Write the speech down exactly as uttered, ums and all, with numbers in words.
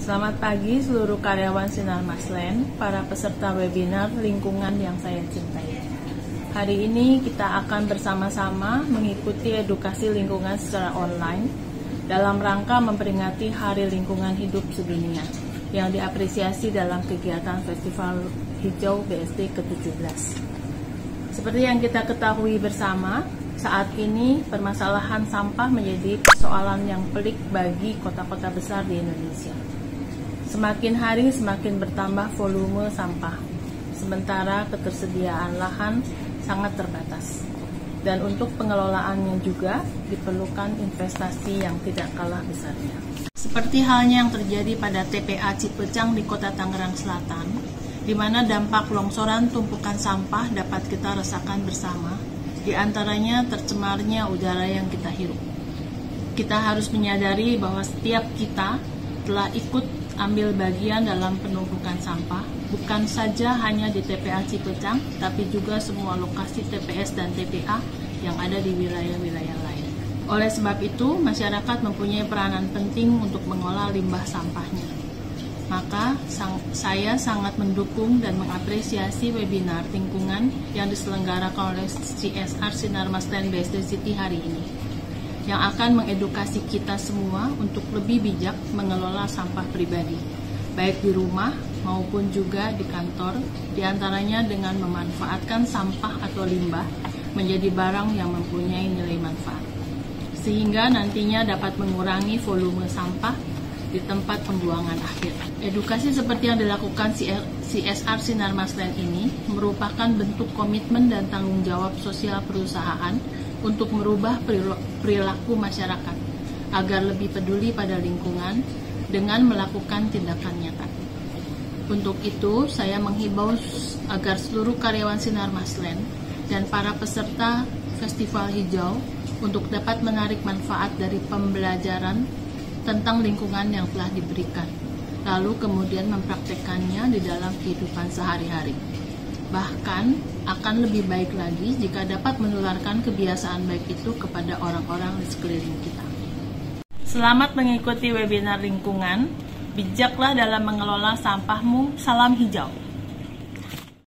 Selamat pagi seluruh karyawan Sinar Maslen, para peserta webinar lingkungan yang saya cintai. Hari ini kita akan bersama-sama mengikuti edukasi lingkungan secara online dalam rangka memperingati Hari Lingkungan Hidup Sedunia yang diapresiasi dalam kegiatan Festival Hijau B S D ke tujuh belas. Seperti yang kita ketahui bersama, saat ini permasalahan sampah menjadi persoalan yang pelik bagi kota-kota besar di Indonesia. Semakin hari semakin bertambah volume sampah, sementara ketersediaan lahan sangat terbatas. Dan untuk pengelolaannya juga diperlukan investasi yang tidak kalah besarnya. Seperti halnya yang terjadi pada T P A Cipecang di Kota Tangerang Selatan, di mana dampak longsoran tumpukan sampah dapat kita rasakan bersama, di antaranya tercemarnya udara yang kita hirup. Kita harus menyadari bahwa setiap kita telah ikut ambil bagian dalam penumpukan sampah, bukan saja hanya di T P A Cipecang, tapi juga semua lokasi T P S dan T P A yang ada di wilayah-wilayah lain. Oleh sebab itu, masyarakat mempunyai peranan penting untuk mengolah limbah sampahnya. Maka, sang, saya sangat mendukung dan mengapresiasi webinar lingkungan yang diselenggarakan oleh C S R Sinar Maslen B S D City hari ini, yang akan mengedukasi kita semua untuk lebih bijak mengelola sampah pribadi, baik di rumah maupun juga di kantor, diantaranya dengan memanfaatkan sampah atau limbah menjadi barang yang mempunyai nilai manfaat, sehingga nantinya dapat mengurangi volume sampah di tempat pembuangan akhir. Edukasi seperti yang dilakukan C S R Sinar Maslen ini merupakan bentuk komitmen dan tanggung jawab sosial perusahaan untuk merubah perilaku masyarakat agar lebih peduli pada lingkungan dengan melakukan tindakan nyata. Untuk itu, saya menghimbau agar seluruh karyawan Sinar Maslen dan para peserta Festival Hijau untuk dapat menarik manfaat dari pembelajaran tentang lingkungan yang telah diberikan, lalu kemudian mempraktekkannya di dalam kehidupan sehari-hari. Bahkan akan lebih baik lagi jika dapat menularkan kebiasaan baik itu kepada orang-orang di sekeliling kita. Selamat mengikuti webinar lingkungan, bijaklah dalam mengelola sampahmu, salam hijau.